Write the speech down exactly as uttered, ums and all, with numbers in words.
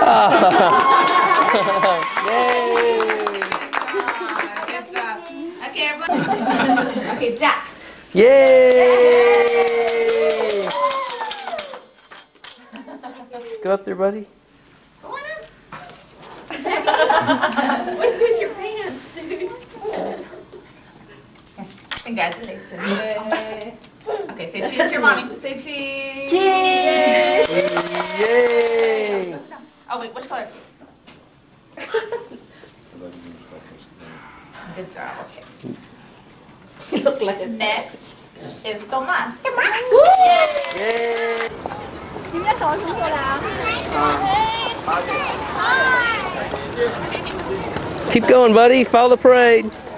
Yay! Good job. Okay, everyone. Okay, Jack. Yay! Go up there, buddy. What's with your pants, dude? Congratulations. Okay, say cheese to your mommy. Say cheese. Cheese! Yay! Oh, wait, which color? Good job, okay. You look like a Next is Tomas. Yay! Keep going, buddy. Follow the parade.